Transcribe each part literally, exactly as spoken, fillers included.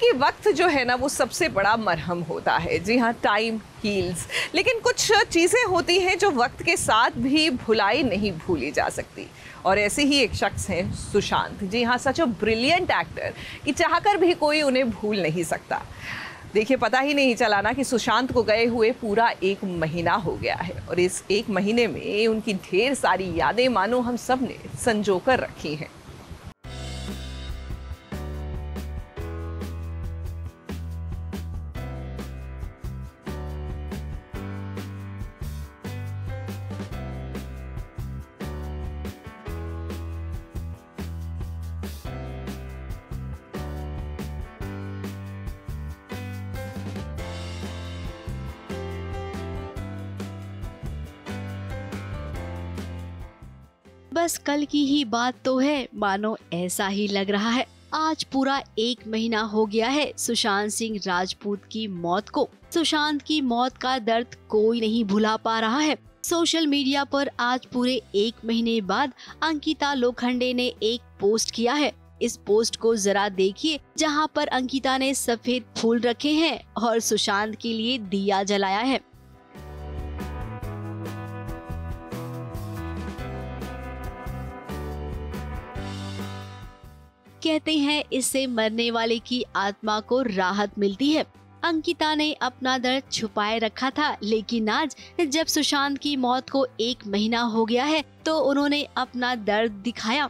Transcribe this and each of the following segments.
कि वक्त जो है ना वो सबसे बड़ा मरहम होता है। जी हाँ, टाइम हील्स। लेकिन कुछ चीज़ें होती हैं जो वक्त के साथ भी भुलाई नहीं भूली जा सकती, और ऐसे ही एक शख्स हैं सुशांत। जी हाँ, सच अ ब्रिलियंट एक्टर कि चाहकर भी कोई उन्हें भूल नहीं सकता। देखिए, पता ही नहीं चला ना कि सुशांत को गए हुए पूरा एक महीना हो गया है, और इस एक महीने में उनकी ढेर सारी यादें मानो हम सब ने संजो कर रखी हैं। बस कल की ही बात तो है, मानो ऐसा ही लग रहा है। आज पूरा एक महीना हो गया है सुशांत सिंह राजपूत की मौत को। सुशांत की मौत का दर्द कोई नहीं भुला पा रहा है। सोशल मीडिया पर आज पूरे एक महीने बाद अंकिता लोखंडे ने एक पोस्ट किया है। इस पोस्ट को जरा देखिए, जहां पर अंकिता ने सफेद फूल रखे हैं और सुशांत के लिए दिया जलाया है। कहते हैं इससे मरने वाले की आत्मा को राहत मिलती है। अंकिता ने अपना दर्द छुपाए रखा था, लेकिन आज जब सुशांत की मौत को एक महीना हो गया है तो उन्होंने अपना दर्द दिखाया।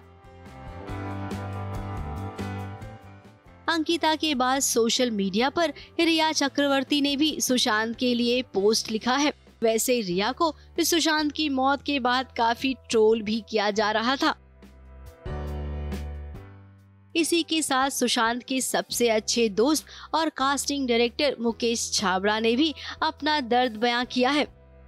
अंकिता के बाद सोशल मीडिया पर रिया चक्रवर्ती ने भी सुशांत के लिए पोस्ट लिखा है। वैसे रिया को सुशांत की मौत के बाद काफी ट्रोल भी किया जा रहा था। इसी के साथ सुशांत के सबसे अच्छे दोस्त और कास्टिंग डायरेक्टर मुकेश छाबड़ा ने भी अपना दर्द बयां किया है।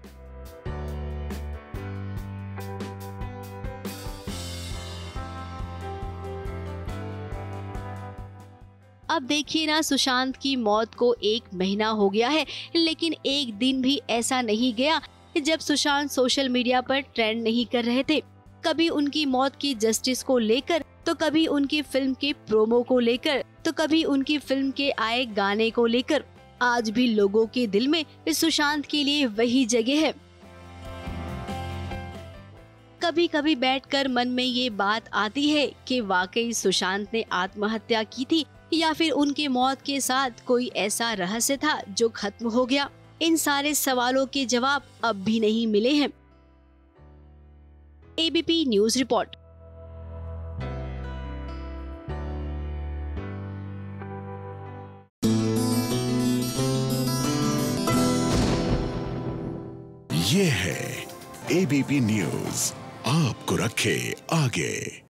अब देखिए ना, सुशांत की मौत को एक महीना हो गया है, लेकिन एक दिन भी ऐसा नहीं गया जब सुशांत सोशल मीडिया पर ट्रेंड नहीं कर रहे थे। कभी उनकी मौत की जस्टिस को लेकर, तो कभी उनकी फिल्म के प्रोमो को लेकर, तो कभी उनकी फिल्म के आए गाने को लेकर। आज भी लोगों के दिल में सुशांत के लिए वही जगह है। कभी कभी बैठकर मन में ये बात आती है कि वाकई सुशांत ने आत्महत्या की थी, या फिर उनके मौत के साथ कोई ऐसा रहस्य था जो खत्म हो गया। इन सारे सवालों के जवाब अब भी नहीं मिले हैं। ABP news report. ये है एबीपी न्यूज, आपको रखे आगे।